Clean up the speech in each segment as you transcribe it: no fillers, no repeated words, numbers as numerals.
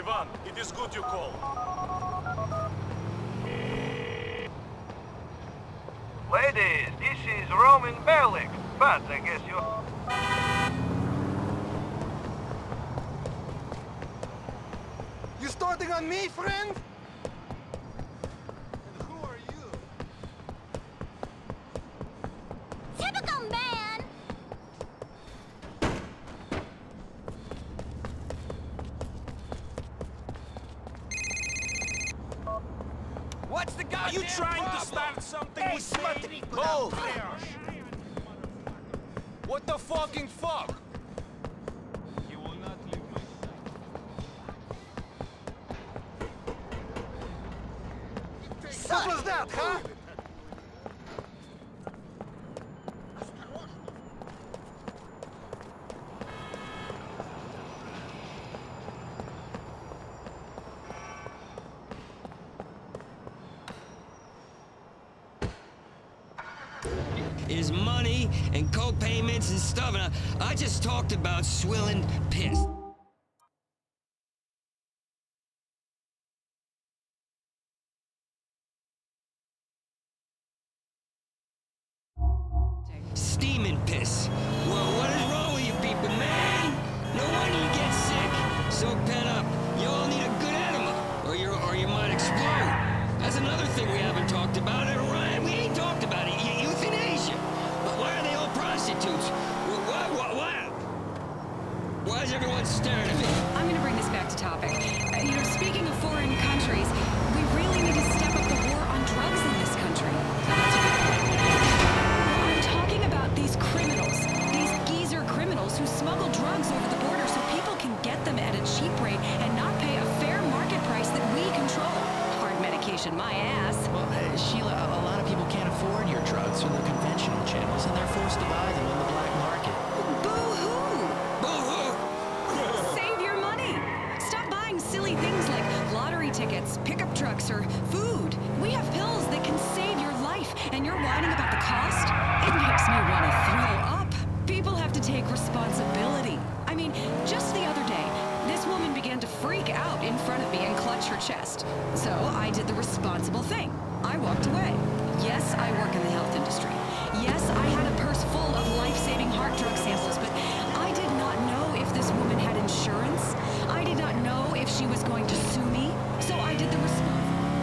Ivan, it is good you called. Ladies, this is Roman Berlik, but I guess you... You starting on me, friend? And who are you? Typical man! What's the goddamn Are you trying problem? to start something Hey, with me? смотри, куда Go! прешь. What the fucking fuck? You will not leave my side. What was that, huh? Is money and co-payments and stuff, and I just talked about swilling piss. Steaming piss. Well, what is wrong with you people, man? No wonder you get sick. So pent up. You all need a good enema, or you might explode. That's another thing we haven't talked about, Ryan. We ain't talked about it. Euthanasia. But why are they all prostitutes? Why is everyone staring at me? I'm gonna bring this back to topic. Speaking of foreign countries, we really need to step up the war on drugs in this country. I'm talking about these criminals, these geezer criminals who smuggle drugs over the border so people can get them at a cheap rate and not pay a fair market price that we control. Hard medication, my ass. Well, Sheila, a lot of people can't afford your drugs through the conventional channels, and they're forced to buy them on the black market. Boo-hoo! Boo-hoo! Save your money! Stop buying silly things like lottery tickets, pickup trucks, or food. We have pills that can save your life, and you're whining about the cost? It makes me want to throw up. People have to take responsibility. I mean, just the other day, this woman began to freak out in front of me and clutch her chest. So I did the responsible thing. I walked away. Yes, I work in the health industry. Yes, I had a purse full of life-saving heart drug samples, but I did not know if this woman had insurance. I did not know if she was going to sue me. So I did the responsible.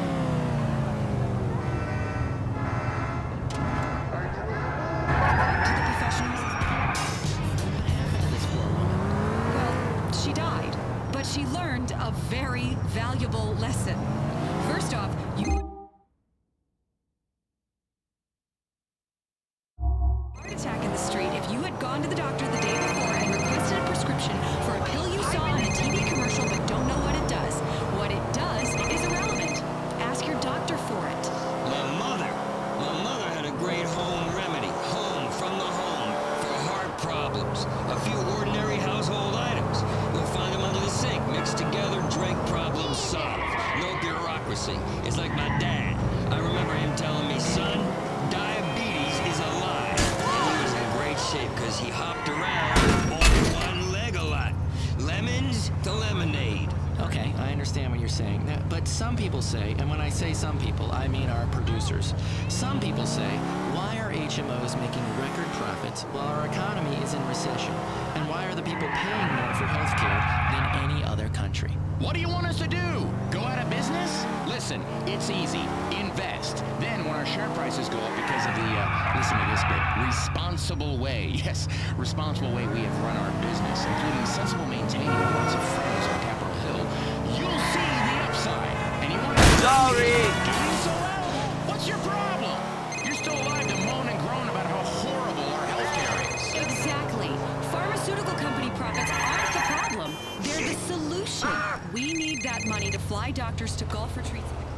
To the professionals. What happened to this poor woman? Well, she died, but she learned a very valuable lesson. First off, heart attack in the street. If you had gone to the doctor the day before and requested a prescription for a pill you saw on a TV commercial but don't know what it does is irrelevant. Ask your doctor for it. My mother had a great home remedy. Home from the home for heart problems. A few ordinary household items. You'll find them under the sink, mixed together, drink, problem solved. No bureaucracy. It's like my dad. I remember him telling me, son, diabetes is a lie. And he was in great shape because he hopped around on one leg a lot. Lemons to lemonade. Okay, I understand what you're saying. But some people say, and when I say some people, I mean our producers. Some people say, why are HMOs making record profits while our economy is in recession? And why are the people paying more for healthcare than any other country? What do you want us to do? Go out of business? Listen, it's easy. Invest. Then when our share prices go up because of the, listen to this bit, responsible way, yes, responsible way we have run our business, including sensible maintaining of lots of friends on Capitol Hill, you'll see the upside. And you want to... Sorry! Doing so well? What's your problem? You're still alive to moan and groan about how horrible our healthcare is. Exactly. Pharmaceutical company profits aren't the problem. They're the solution. We need that money to fly doctors to golf retreats.